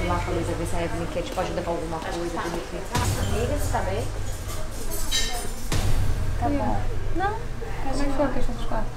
lá com a Luísa, ver se a Evelyn quer, tipo, ajuda com alguma coisa. Amiga, você tá bem? Tá bom. Não. Como é que foi a questão dos quartos?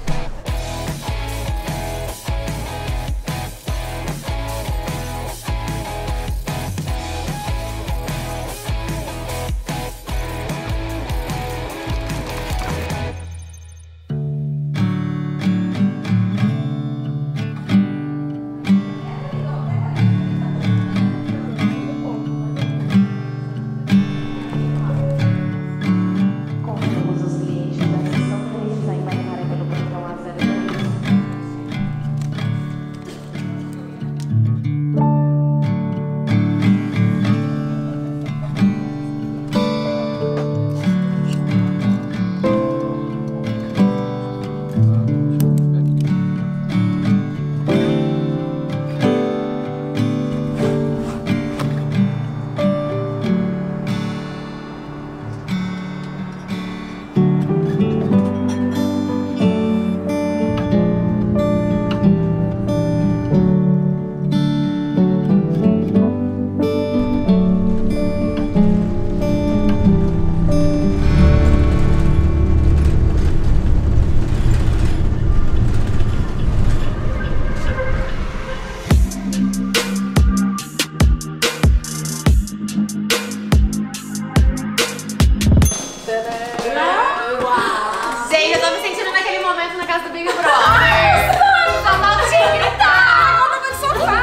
Gente, eu tô me sentindo naquele momento na casa do Big Brother. Só falta de gritar. Conta pro sofá.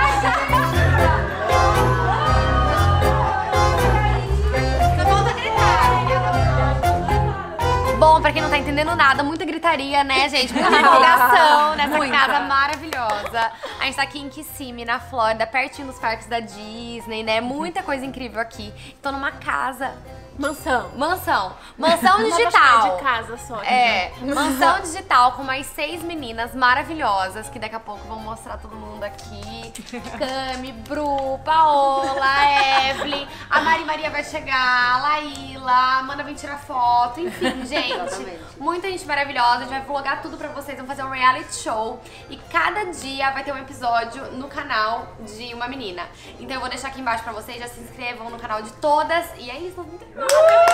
Só falta gritar. Bom, pra quem não tá entendendo nada, muita gritaria, né, gente? Muita empolgação nessa casa maravilhosa. A gente tá aqui em Kissimmee, na Flórida, pertinho dos parques da Disney, né? Muita coisa incrível aqui. Tô numa casa... Mansão digital. De casa só. É, mansão digital com mais 6 meninas maravilhosas, que daqui a pouco vão mostrar todo mundo aqui. Cami, Bru, Paola, Evelyn, a Mari Maria vai chegar, a Laíla, a Amanda vem tirar foto, enfim, gente. Muita gente maravilhosa, a gente vai vlogar tudo pra vocês, vamos fazer um reality show. E cada dia vai ter um episódio no canal de uma menina. Então eu vou deixar aqui embaixo pra vocês, já se inscrevam no canal de todas. E é isso, não tem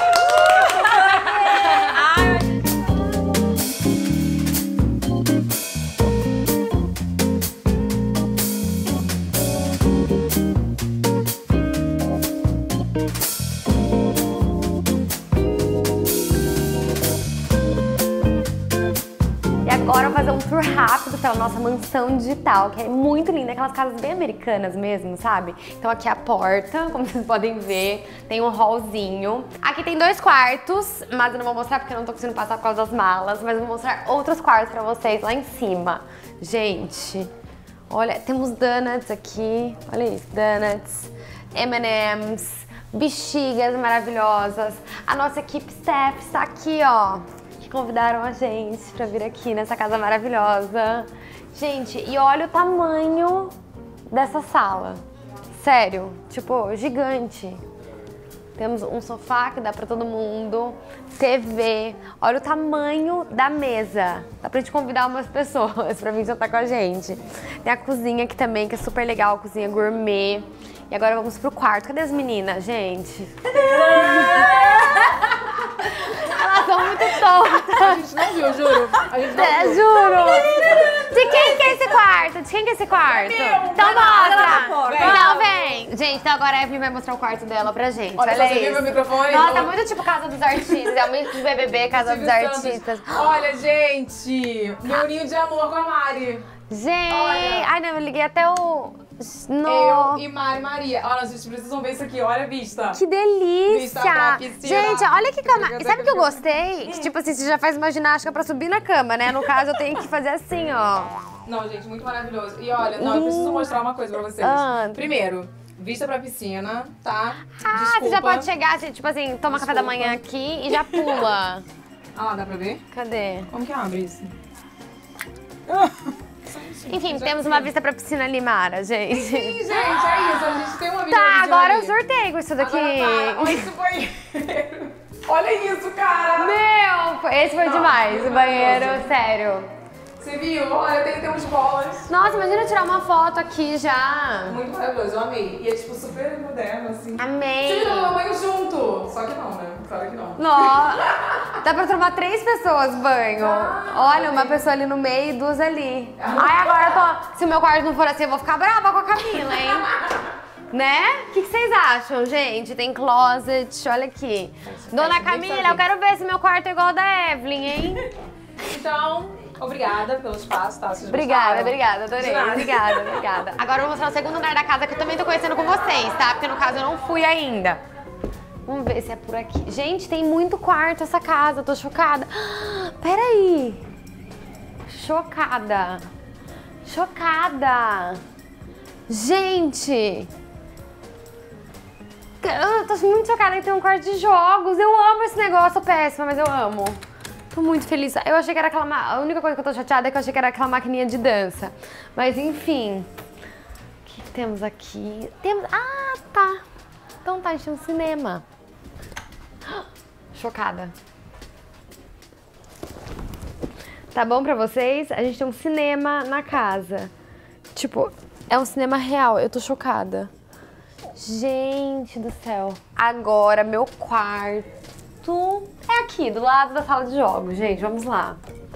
E agora eu vou fazer um tour rápido pela nossa mansão digital, que é muito linda, aquelas casas bem americanas mesmo, sabe? Então aqui é a porta, como vocês podem ver, tem um hallzinho. Aqui tem 2 quartos, mas eu não vou mostrar porque eu não tô conseguindo passar por causa das malas, mas eu vou mostrar outros quartos pra vocês lá em cima. Gente, olha, temos donuts aqui, olha isso, donuts, M&M's, bexigas maravilhosas. A nossa equipe staff está aqui, ó. Convidaram a gente pra vir aqui nessa casa maravilhosa. Gente, e olha o tamanho dessa sala. Sério, tipo, gigante. Temos um sofá que dá pra todo mundo, TV. Olha o tamanho da mesa. Dá pra gente convidar umas pessoas pra vir jantar com a gente. Tem a cozinha aqui também, que é super legal, cozinha gourmet. E agora vamos pro quarto. Cadê as meninas, gente? Elas são muito tontas. A gente não viu, juro. A gente não viu. Juro. De quem que é esse quarto? De quem que é esse quarto? Então mostra. Então vem. Gente, então agora a Evelyn vai mostrar o quarto dela pra gente. Olha, Olha você viu meu microfone? Nossa, é muito tipo Casa dos Artistas. É muito de BBB, Casa dos Artistas. Olha, gente, meu ninho de amor com a Mari. Gente, Olha. ai não, eu liguei até o... Eu e Mari Maria. Olha, vocês precisam ver isso aqui, olha a vista. Que delícia! Vista pra piscina. Gente, olha que cama. E sabe o que eu gostei? Que tipo assim, você já faz uma ginástica pra subir na cama, né? No caso, eu tenho que fazer assim, ó. Não, gente, muito maravilhoso. E olha, não, eu preciso mostrar uma coisa pra vocês. Primeiro, vista pra piscina, tá? Ah, você já pode chegar, assim, tipo assim, toma café da manhã aqui e já pula. Ah lá, dá pra ver? Cadê? Como que abre isso? Enfim, temos uma vista pra piscina ali, Mara, gente. Sim, gente, é isso. A gente tem uma vista Tá, pra piscina agora eu ali. surtei com isso daqui. Agora para. Olha esse banheiro. Olha isso, cara. Meu, esse foi demais, o banheiro, sério. Você viu? Olha, tem uns bolas. Nossa, imagina tirar uma foto aqui já. Muito maravilhoso, eu amei. E é tipo super moderno, assim. Amei. Você viu o banho junto? Só que não, né? Claro que não. Nossa, dá pra tomar 3 pessoas banho. Olha, uma pessoa ali no meio e 2 ali. Ai, agora eu tô... Se o meu quarto não for assim, eu vou ficar brava com a Camila, hein? Né? O que vocês acham, gente? Tem closet, olha aqui. Dona Camila, eu quero ver se meu quarto é igual ao da Evelyn, hein? Então, obrigada pelo espaço, tá? Vocês Obrigada, gostaram? obrigada, adorei. Obrigada. Agora eu vou mostrar o segundo andar da casa que eu também tô conhecendo com vocês, tá? Porque no caso eu não fui ainda. Vamos ver se é por aqui. Gente, tem muito quarto essa casa, eu tô chocada. Peraí. Chocada. Gente. Eu tô muito chocada que tem um quarto de jogos. Eu amo esse negócio, péssimo, mas eu amo. Tô muito feliz. Eu achei que era aquela... A única coisa que eu tô chateada é que eu achei que era aquela maquininha de dança. Mas enfim. O que temos aqui? Temos... Ah, tá. Então tá, a gente tem um cinema. Chocada. Tá bom pra vocês? A gente tem um cinema na casa. Tipo, é um cinema real. Eu tô chocada. Gente do céu. Agora, meu quarto é aqui, do lado da sala de jogos. Gente, vamos lá.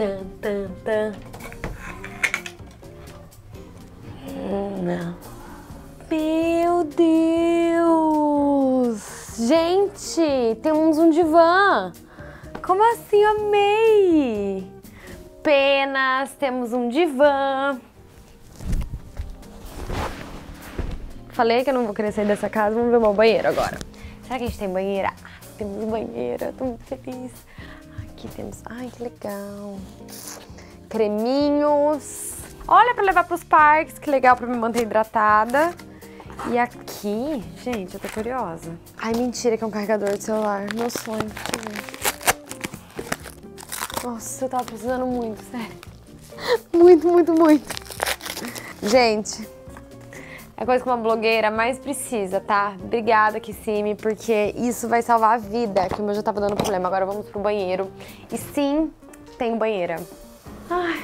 Meu Deus! Gente, temos um divã. Como assim? Eu amei! Penas, temos um divã. Falei que eu não vou querer sair dessa casa, vamos ver o meu banheiro agora. Será que a gente tem banheira? Ah, temos banheira, tô muito feliz. Aqui temos... Ai, que legal. Creminhos. Olha, pra levar pros parques, que legal pra me manter hidratada. E aqui, gente, eu tô curiosa. Ai, mentira que é um carregador de celular. Meu sonho. Nossa, eu tava precisando muito, sério. Muito. Gente, é a coisa que uma blogueira mais precisa, tá? Obrigada, Kissime, porque isso vai salvar a vida, que o meu já tava dando problema. Agora vamos pro banheiro. E sim, tem banheira. Ai.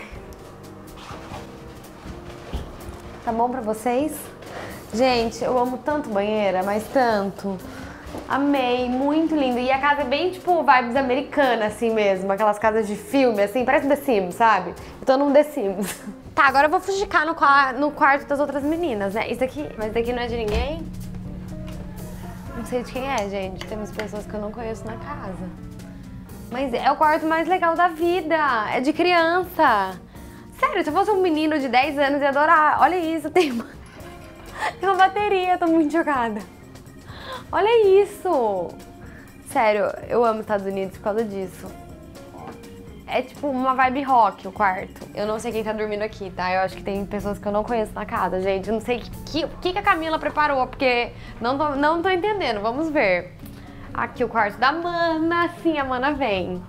Tá bom pra vocês? Gente, eu amo tanto banheira, mas tanto. Amei, muito lindo. E a casa é bem, tipo, vibes americanas, assim mesmo. Aquelas casas de filme, assim, parece The Sims, sabe? Eu tô num The Sims. Tá, agora eu vou fuxicar no quarto das outras meninas, né? Isso daqui, mas isso daqui não é de ninguém? Não sei de quem é, gente. Temos pessoas que eu não conheço na casa. Mas é o quarto mais legal da vida. É de criança. Sério, se eu fosse um menino de 10 anos, eu ia adorar. Olha isso, tem uma bateria, tô muito chocada. Olha isso! Sério, eu amo os Estados Unidos por causa disso. É tipo uma vibe rock o quarto. Eu não sei quem tá dormindo aqui, tá? Eu acho que tem pessoas que eu não conheço na casa, gente. Eu não sei o que a Camila preparou, porque não tô entendendo. Vamos ver. Aqui o quarto da Mana. Sim, a Mana vem.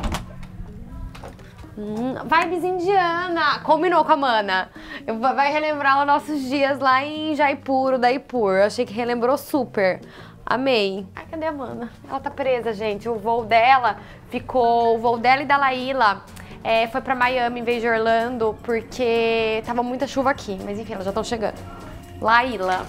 Vibes indiana. Combinou com a Mana. Vai relembrar os nossos dias lá em Jaipur, Udaipur. Eu achei que relembrou super. Amei. Ai, cadê a Mana? Ela tá presa, gente. O voo dela ficou... O voo dela e da Laíla foi pra Miami em vez de Orlando, porque tava muita chuva aqui. Mas enfim, elas já estão chegando. Laíla.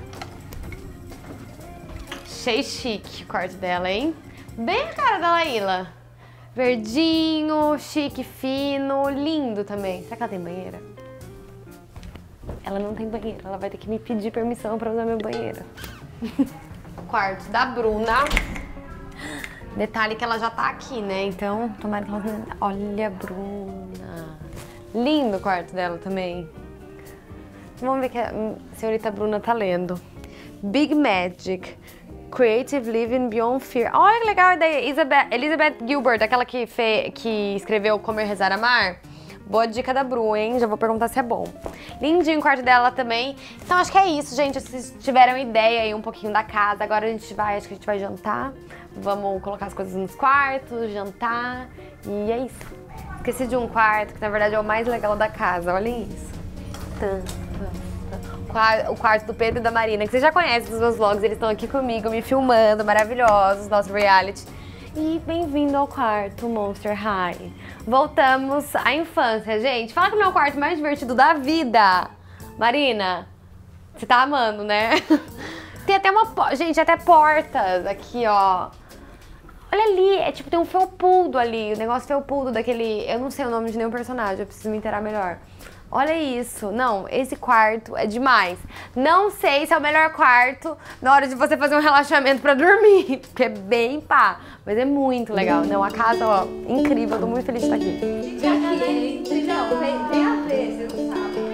Achei chique o quarto dela, hein? Bem a cara da Laíla. Verdinho, chique, fino, lindo também. Será que ela tem banheira? Ela não tem banheira. Ela vai ter que me pedir permissão pra usar meu banheiro. Quarto da Bruna. Detalhe que ela já tá aqui, né? Então, tomara que ela... Olha a Bruna. Lindo o quarto dela também. Vamos ver que a senhorita Bruna tá lendo. Big Magic. Creative Living Beyond Fear. Olha que legal a ideia. Elizabeth Gilbert, aquela que escreveu Comer, Rezar, Amar. Boa dica da Bru, hein? Já vou perguntar se é bom. Lindinho o quarto dela também. Então acho que é isso, gente. Se vocês tiveram ideia aí um pouquinho da casa, agora acho que a gente vai jantar. Vamos colocar as coisas nos quartos, jantar. E é isso. Esqueci de um quarto, que na verdade é o mais legal da casa. Olhem isso. O quarto do Pedro e da Marina, que vocês já conhecem dos meus vlogs. Eles estão aqui comigo, me filmando, maravilhosos, nosso reality. E bem-vindo ao quarto Monster High. Voltamos à infância, gente. Fala que não é o quarto mais divertido da vida. Marina, você tá amando, né? Tem até uma... Gente, até portas aqui, ó. Olha ali, é tipo, tem um felpudo ali. O negócio felpudo daquele... Eu não sei o nome de nenhum personagem, eu preciso me inteirar melhor. Olha isso. Não, esse quarto é demais. Não sei se é o melhor quarto na hora de você fazer um relaxamento pra dormir, porque é bem pá. Mas é muito legal. Não, a casa, ó, incrível. Eu tô muito feliz de estar aqui. Não, vem a ver, você não sabe.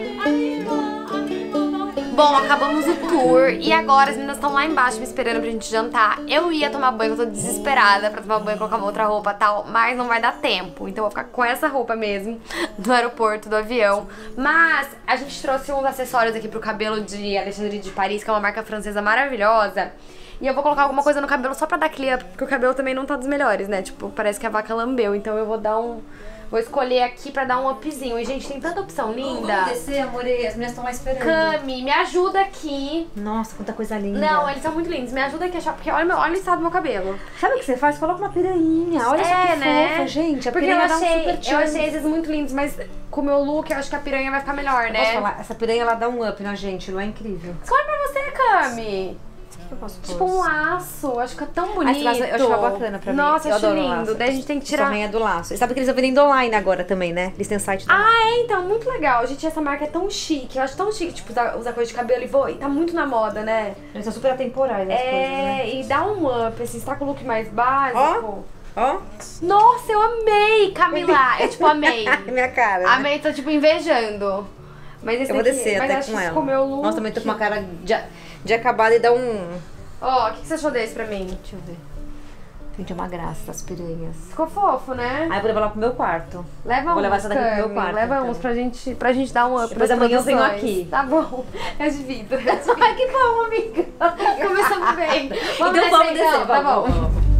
Bom, acabamos o tour e agora as meninas estão lá embaixo me esperando pra gente jantar. Eu ia tomar banho, eu tô desesperada pra tomar banho, colocar uma outra roupa e tal, mas não vai dar tempo. Então eu vou ficar com essa roupa mesmo, do aeroporto, do avião. Mas a gente trouxe uns acessórios aqui pro cabelo de Alexandre de Paris, que é uma marca francesa maravilhosa. E eu vou colocar alguma coisa no cabelo só pra dar aquele up, porque o cabelo também não tá dos melhores, né? Tipo, parece que a vaca lambeu, então eu vou dar um... Vou escolher aqui pra dar um upzinho. E, gente, tem tanta opção linda. Vamos descer, amor, as meninas estão lá esperando. Cami, me ajuda aqui. Nossa, quanta coisa linda. Não, eles são muito lindos. Me ajuda aqui a achar, porque olha o estado do meu cabelo. Sabe o que você faz? Coloca uma piranha. Olha só que fofa, gente. A Porque piranha dá um super eu achei esses muito lindos, mas com o meu look eu acho que a piranha vai ficar melhor, né? Posso falar? Essa piranha, ela dá um up na gente, não é incrível? Escolhe pra você, Cami. Eu posso pôr. Tipo um laço, acho que é tão bonito. Esse laço eu achava bacana pra mim. Nossa, eu acho adoro lindo. laço. Daí a gente tem que tirar... Sua mãe é do laço. E sabe que eles estão vendendo online agora também, né? Eles têm o site também. Ah, é, então, muito legal. Gente, essa marca é tão chique. Eu acho tão chique, tipo, usar coisa de cabelo e tá muito na moda, né? Eles são super atemporais as coisas, né? E dá um up, assim, você tá com o look mais básico. Ó. Nossa, eu amei, Camila. Eu, tipo, amei. Minha cara. Né? Amei, tô, tipo, invejando. Mas esse Eu vou daqui, descer mas até acho com que ela. ficou meu look. Nossa, também tô com uma cara de acabada e dá um... Ó, o que você achou desse pra mim? Deixa eu ver. Gente, é uma graça as piranhas. Ficou fofo, né? Aí eu vou levar lá pro meu quarto. Leva Vou uns, levar essa daqui pro meu Cami, quarto, leva então. uns pra gente dar um up. Depois nas amanhã eu venho produções. aqui. Tá bom. Eu divido. Ai, que bom, amiga. Começamos bem. Então vamos descer, Tá bom. vamos.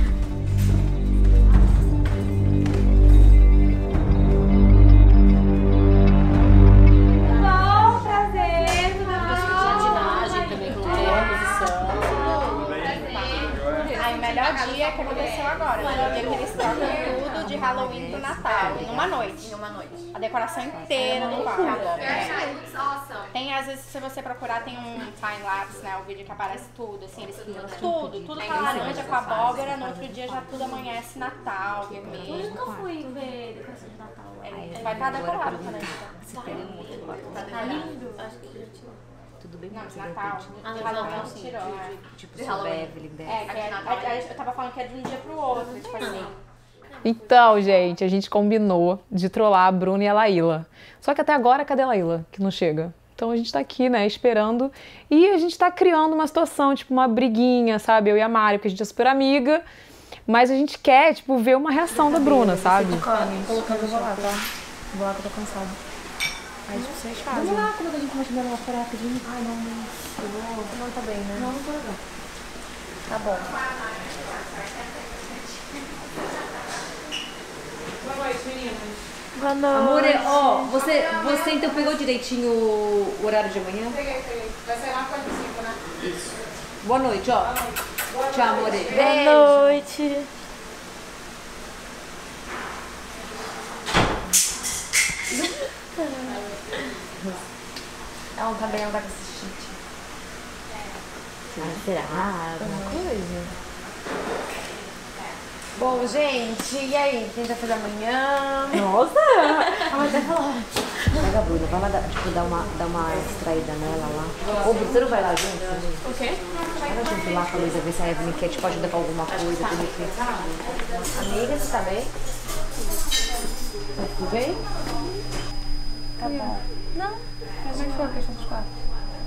Melhor dia que aconteceu agora, né? O dia que eles trocam tudo de Halloween pro Natal, em uma noite. Em uma noite. A decoração inteira do quarto. Tem, às vezes, se você procurar, tem um time-lapse, né? O vídeo que aparece tudo, assim, eles filmam tudo tá laranja com abóbora, no outro dia já tudo amanhece Natal, vermelho. Eu nunca fui ver decoração de Natal. Vai estar decorado também. Tá lindo? Acho que já tirou. Tudo bem, Não, mas de de Natal. repente... De Halloween não tirou, né? Tipo, se Beverly, Eu tava falando que é de um dia pro outro, tipo assim. Então, gente, a gente combinou de trollar a Bruna e a Laíla. Só que até agora, cadê a Laíla? Que não chega. Então a gente tá aqui, né, esperando. E a gente tá criando uma situação, tipo, uma briguinha, sabe? Eu e a Mari, porque a gente é super amiga. Mas a gente quer, tipo, ver uma reação da Bruna, sabe? Colocando, eu vou lá, tá? Vou lá que eu tô cansada. Aí vocês fazem. Vamos lá, como a gente pode dar uma fora rapidinho? Ai, não, eu vou... Não tá bem, né? Não tô legal. Tá bom. Boa noite, meninas. Boa noite. Amor, ó, você então pegou direitinho o horário de amanhã? Peguei. Vai ser 9h45, né? Isso. Boa noite, ó. Tchau, amor. Boa noite. Ela tá bem, ela tá com esse shit. Será? Alguma coisa? Bom, gente, e aí? O que a gente vai fazer amanhã? Nossa! Ela vai falar. Pega a Bruna, vai lá tipo, dar uma distraída nela lá. Ô, você não vai lá junto? O quê? Vai lá junto lá com a Luísa, ver se a Evelyn quer tipo, ajudar com alguma coisa, de repente. Amiga, você tá bem? Tá tudo bem? Tá bom. Não. Como é que foi a questão dos quartos?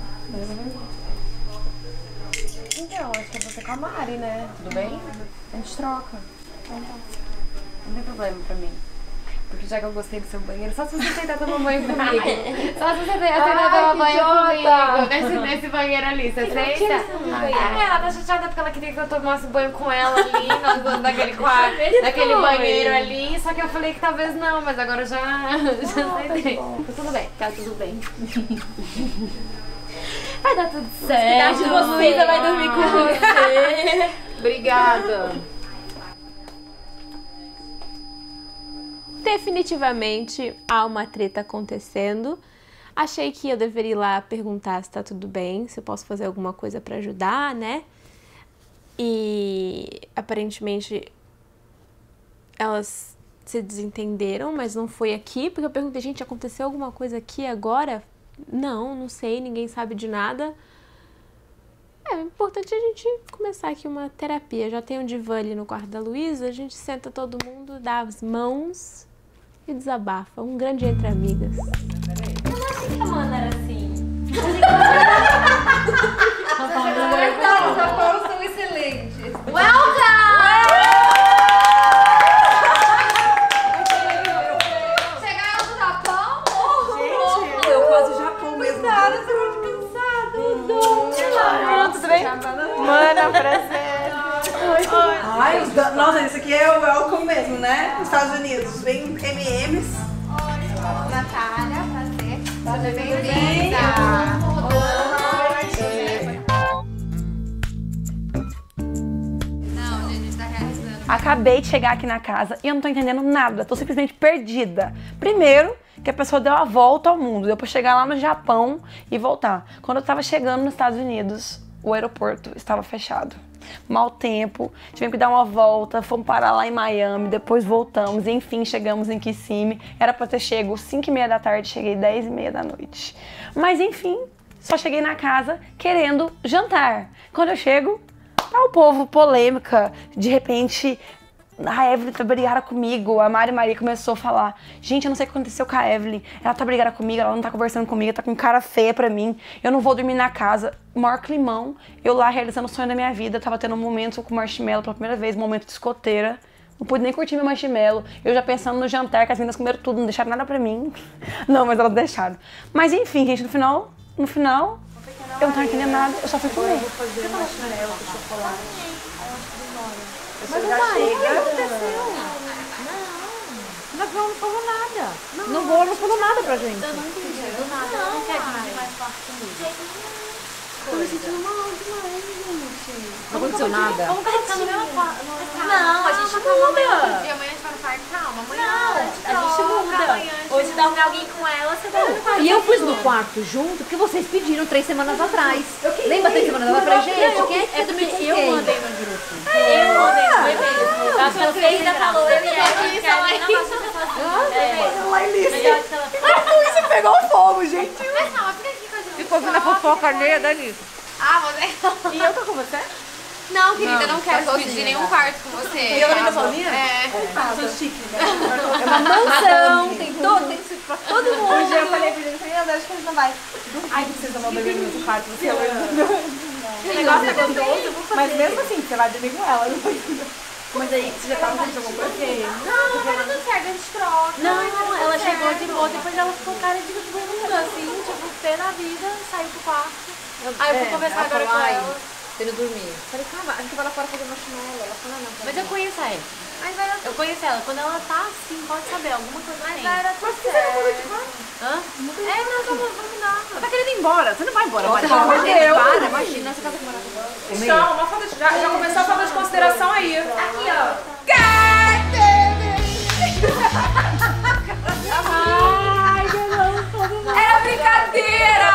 Então, acho que é você com a Mari, né? Tudo bem? A gente troca. Então tá. Não tem problema pra mim. Porque já que eu gostei do seu banheiro, só se você aceitar tomar banho comigo. Só se você aceitar tomar banho comigo nesse banheiro ali. Você aceita? Ela tá chateada porque ela queria que eu tomasse banho com ela ali, nós dois naquele quarto, naquele banheiro ali. Só que eu falei que talvez não, mas agora eu já aceitei. Tá tudo bem. Tá tudo bem. Vai dar tudo certo. Você vai dormir com você. Obrigada. definitivamente há uma treta acontecendo. Achei que eu deveria ir lá perguntar se tá tudo bem, se eu posso fazer alguma coisa pra ajudar, né? E aparentemente elas se desentenderam, mas não foi aqui, porque eu perguntei, gente, aconteceu alguma coisa aqui agora? Não sei, ninguém sabe de nada. É importante a gente começar aqui uma terapia. Já tem um divã ali no quarto da Luísa, a gente senta todo mundo, dá as mãos e desabafa. Um grande entre amigas. Eu não achei que a Amanda era assim. Os apoios são excelentes. Welcome! Chegaram do Japão? Gente, eu quase Japão mesmo. Cuidado, eu tô muito cansada. Tudo bem? Mana, prazer. Ai, nossa, isso aqui é o welcome mesmo, né? Nos Estados Unidos. Vem M&M's. Natália, prazer. Seja bem-vinda. Não, gente, a gente tá realizando. Acabei de chegar aqui na casa e eu não tô entendendo nada, tô simplesmente perdida. Primeiro, que a pessoa deu a volta ao mundo, deu pra chegar lá no Japão e voltar. Quando eu tava chegando nos Estados Unidos, o aeroporto estava fechado. Mau tempo, tivemos que dar uma volta, fomos parar lá em Miami, depois voltamos, e enfim, chegamos em Kissimmee. Era pra ter chego 5h30 da tarde, cheguei 10h30 da noite. Mas enfim, só cheguei na casa querendo jantar. Quando eu chego, tá o povo polêmica, de repente a Evelyn tá brigada comigo, a Mari Maria começou a falar, gente, eu não sei o que aconteceu com a Evelyn, ela tá brigada comigo, ela não tá conversando comigo, tá com cara feia pra mim, eu não vou dormir na casa, maior climão, eu lá realizando o sonho da minha vida, tava tendo um momento com marshmallow pela primeira vez, um momento de escoteira, não pude nem curtir meu marshmallow, eu já pensando no jantar, que as meninas comeram tudo, não deixaram nada pra mim, não, mas elas deixaram. Mas enfim, gente, no final, eu não tava entendendo nada, eu só fui comer. Mas não vai, o que aconteceu? Não falou nada. Não falou nada pra gente. Eu não entendi. Do nada, ela não quer dividir mais quarto comigo. Tô me sentindo mal demais, gente. Não aconteceu nada? Vamos colocar no meu quarto. Não, a gente muda. amanhã a gente vai no parque, calma, amanhã. A gente muda. Ou se dorme alguém com ela, você vai no quarto. E eu fui no quarto junto, porque vocês pediram 3 semanas atrás. Lembra 3 semanas atrás pra gente? É porque eu mandei no grupo. Eu mandei no e-mail. A sua filha ainda falou, eu e ela, que ela ainda passou pra fazer. Isso pegou fogo, gente. Mas calma, fica aqui com a gente. Ficou ouvindo a fofoca alheia da Alice. Ah, você... E eu tô com você? Não, querida, eu não quero dividir nenhum quarto com você. E ela ainda sozinha? É. Sou chique, né? É uma mansão, tem suíte pra todo mundo. Um dia eu falei pra ele, acho que a gente não vai. Ai, vocês vão dormir no mesmo quarto, você O negócio é gostoso, mas mesmo assim, você vai dormir com ela. Mas aí, você já tava fazendo alguma coisa? Não, vai dando certo, a gente troca. Não, ela chegou de boa, depois ela ficou cara de bunda, assim, tipo, pé na vida, saiu pro quarto. Aí eu vou conversar agora com ela. Você não dormia. Falei, calma, a gente vai lá fora fazer marshmallow. Ela falou, não. Mas eu conheço ela. Mas vai dar Eu conheço ela. Quando ela tá assim, pode saber, alguma coisa Mas tem. vai dar tudo certo. Hã? É, não, vamos dar. Você tá querendo ir embora. Você não vai embora. Pelo amor de Deus. Para, imagina, você casa com morar. Então, uma falta de... já começou a falta de consideração aí. Aqui, ó. Era brincadeira!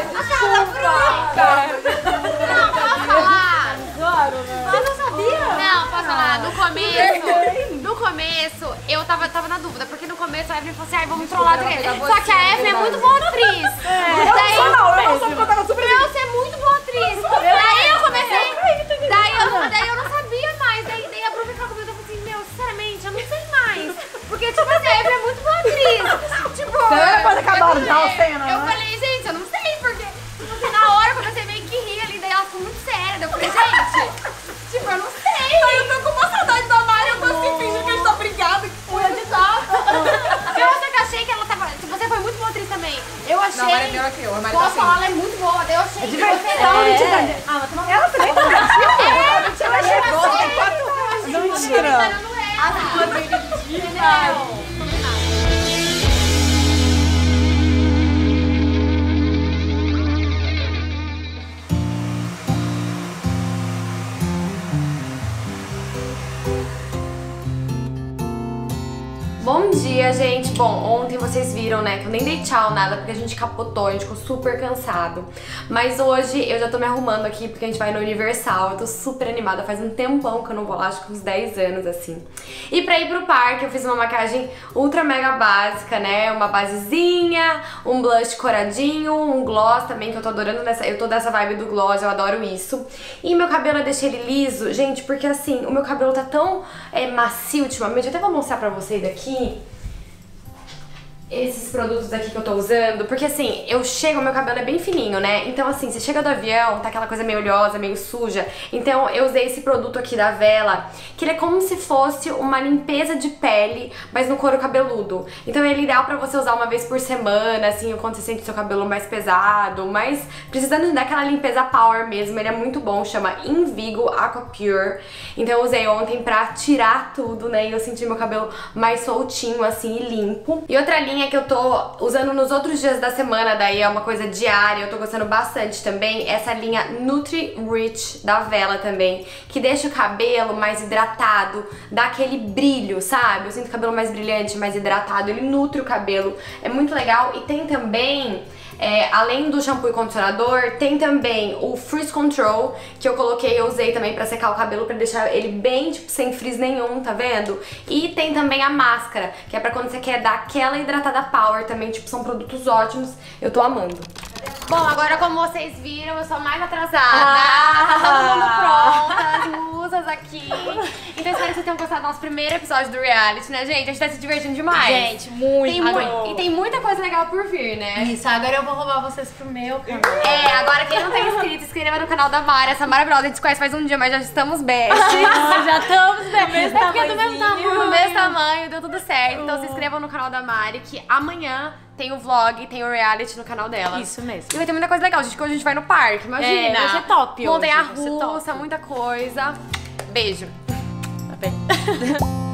Não, posso falar? Você não sabia? Não, posso falar. No começo, eu tava na dúvida, porque no começo a Evelyn falou assim, ai, vamos trollar dele. Só que a Evelyn é muito boa atriz. Daí, Eu só porque eu tava super... você é muito boa atriz. Daí eu comecei, daí eu não sabia mais. Daí a Bruna ficou comigo e falou assim, meu, sinceramente, eu não sei mais. Porque, tipo assim, a Evelyn é muito boa atriz. Tipo, Quando acabaram já a cena, eu né? falei, gente, eu não sei, porque tipo assim, na hora eu comecei meio que rir ali, daí ela ficou muito séria. Daí eu falei, gente, tipo, eu não sei. Eu tô com uma saudade da Mari, eu tô assim, fingindo que a gente tá brigada, que foi editada. Eu só que achei que ela tava. Tipo, você foi muito boa atriz também. Eu achei. Não, a Mari é melhor que eu, a Mari tá Posso assim. falar, ela é muito boa. Daí eu achei que você Ela também tá eu achei que Não, mentira. Entendeu? Bom dia, gente. Bom, ontem vocês viram, né, que eu nem dei tchau nada porque a gente capotou, a gente ficou super cansado. Mas hoje eu já tô me arrumando aqui porque a gente vai no Universal. Eu tô super animada, faz um tempão que eu não vou lá, acho que uns 10 anos, assim. E pra ir pro parque eu fiz uma maquiagem ultra mega básica, né, uma basezinha, um blush coradinho, um gloss também, que eu tô adorando eu tô dessa vibe do gloss, eu adoro isso. E meu cabelo eu deixei ele liso, gente, porque assim, o meu cabelo tá tão macio ultimamente, eu até vou mostrar pra vocês aqui. Esses produtos aqui que eu tô usando, porque assim, eu chego, meu cabelo é bem fininho, né? Então assim, você chega do avião, tá aquela coisa meio oleosa, meio suja. Então eu usei esse produto aqui da Wella, que ele é como se fosse uma limpeza de pele, mas no couro cabeludo. Então ele é ideal pra você usar uma vez por semana, assim, quando você sente seu cabelo mais pesado, mas precisando daquela limpeza power mesmo. Ele é muito bom, chama Invigo Aqua Pure. Então eu usei ontem pra tirar tudo, né? E eu senti meu cabelo mais soltinho, assim, e limpo. E outra linha que eu tô usando nos outros dias da semana, daí é uma coisa diária, eu tô gostando bastante também, essa linha Nutri Rich da Wella também, que deixa o cabelo mais hidratado, dá aquele brilho, sabe? Eu sinto o cabelo mais brilhante, mais hidratado, ele nutre o cabelo, é muito legal. E tem também... além do shampoo e condicionador, tem também o Frizz Control, que eu coloquei, eu usei também pra secar o cabelo, pra deixar ele bem, tipo, sem frizz nenhum, tá vendo? E tem também a máscara, que é pra quando você quer dar aquela hidratada power também, tipo, são produtos ótimos, eu tô amando. Bom, agora como vocês viram, eu sou mais atrasada, tá todo mundo pronto, as musas aqui. Então espero que vocês tenham gostado do nosso primeiro episódio do reality, né, gente? A gente tá se divertindo demais. Gente, muito. E tem muita coisa legal por vir, né? Isso, agora eu vou roubar vocês pro meu canal. Agora quem não tá inscrito, inscreva no canal da Mari, essa maravilhosa. A gente se conhece faz um dia, mas já estamos best. Já estamos do mesmo tamanho. Do mesmo tamanho. Do mesmo tamanho, deu tudo certo. Então se inscrevam no canal da Mari, que amanhã tem o vlog, tem o reality no canal dela. Isso mesmo. E vai ter muita coisa legal, gente, que hoje a gente vai no parque, imagina. Vai ser top Montanha hoje. russa, muita coisa. Beijo. Tá bem.